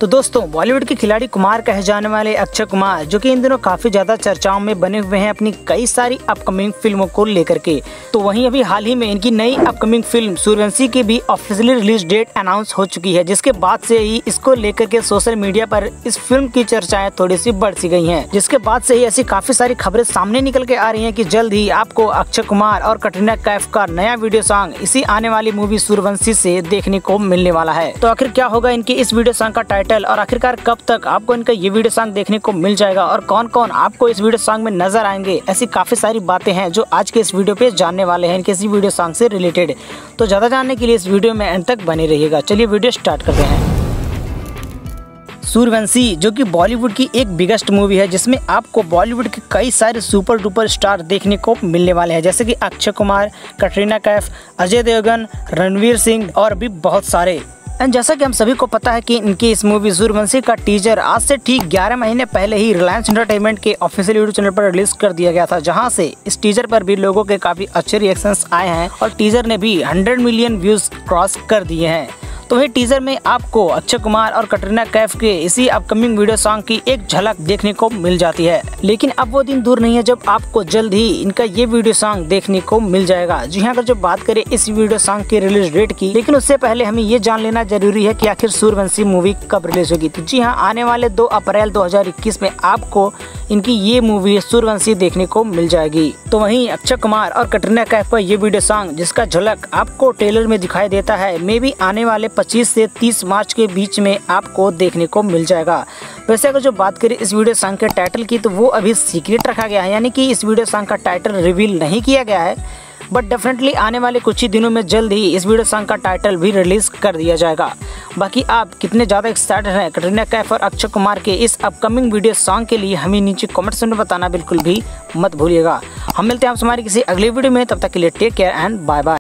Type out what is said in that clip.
तो दोस्तों, बॉलीवुड के खिलाड़ी कुमार कहे जाने वाले अक्षय कुमार, जो कि इन दिनों काफी ज्यादा चर्चाओं में बने हुए हैं अपनी कई सारी अपकमिंग फिल्मों को लेकर के। तो वहीं अभी हाल ही में इनकी नई अपकमिंग फिल्म सूर्यवंशी की भी ऑफिशियली रिलीज डेट अनाउंस हो चुकी है, जिसके बाद से ही इसको लेकर के सोशल मीडिया पर इस फिल्म की चर्चाएं थोड़ी सी बढ़ सी गई हैं। जिसके बाद से ही ऐसी काफी सारी खबरें सामने निकल के आ रही हैं कि जल्द ही आपको अक्षय कुमार और कटरीना कैफ का नया वीडियो सॉन्ग इसी आने वाली मूवी सूर्यवंशी से देखने को मिलने वाला है। तो आखिर क्या होगा इनके इस वीडियो सॉन्ग का टाइटल और आखिरकार कब तक आपको इनका ये वीडियो सॉन्ग देखने को मिल जाएगा और कौन कौन आपको इस वीडियो सॉन्ग में नजर आएंगे, ऐसी काफी सारी बातें हैं जो आज के इस वीडियो पे जानने वाले हैं इनके इसी वीडियो सॉन्ग से रिलेटेड। तो ज्यादा जानने के लिए इस वीडियो में अंत तक बने रहिएगा। चलिए वीडियो स्टार्ट करते हैं। सूर्यवंशी, जो कि बॉलीवुड की एक बिगेस्ट मूवी है, जिसमें आपको बॉलीवुड के कई सारे सुपर डुपर स्टार देखने को मिलने वाले हैं, जैसे कि अक्षय कुमार, कटरीना कैफ, अजय देवगन, रणवीर सिंह और भी बहुत सारे। एंड जैसा कि हम सभी को पता है कि इनकी इस मूवी सूर्यवंशी का टीजर आज से ठीक 11 महीने पहले ही रिलायंस एंटरटेनमेंट के ऑफिशियल यूट्यूब चैनल पर रिलीज कर दिया गया था, जहां से इस टीजर पर भी लोगों के काफी अच्छे रिएक्शंस आए हैं और टीजर ने भी 100 मिलियन व्यूज क्रॉस कर दिए हैं। तो वही टीजर में आपको अक्षय कुमार और कटरीना कैफ के इसी अपकमिंग वीडियो सॉन्ग की एक झलक देखने को मिल जाती है। लेकिन अब वो दिन दूर नहीं है जब आपको जल्द ही इनका ये वीडियो सॉन्ग देखने को मिल जाएगा। जी हाँ, अगर जो बात करें इस वीडियो सॉन्ग की रिलीज डेट की, लेकिन उससे पहले हमें ये जान लेना जरूरी है कि आखिर सूर्यवंशी मूवी कब रिलीज होगी। तो जी हाँ, आने वाले 2 अप्रैल 2021 में आपको इनकी ये मूवी सूर्यवंशी देखने को मिल जाएगी। तो वहीं अक्षय कुमार और कटरीना कैफ का ये वीडियो सॉन्ग, जिसका झलक आपको ट्रेलर में दिखाई देता है, मे भी आने वाले 25 से 30 मार्च के बीच में आपको देखने को मिल जाएगा। वैसे अगर जो बात करें इस वीडियो सॉन्ग के टाइटल की, तो वो अभी सीक्रेट रखा गया है, यानी कि इस वीडियो सॉन्ग का टाइटल रिवील नहीं किया गया है। बट डेफिनेटली आने वाले कुछ ही दिनों में जल्द ही इस वीडियो सॉन्ग का टाइटल भी रिलीज कर दिया जाएगा। बाकी आप कितने ज़्यादा एक्साइटेड हैं कटरीना कैफ और अक्षय कुमार के इस अपकमिंग वीडियो सॉन्ग के लिए, हमें नीचे कमेंट्स में बताना बिल्कुल भी मत भूलिएगा। हम मिलते हैं आपसे हमारी किसी अगली वीडियो में, तब तक के लिए take care and bye bye.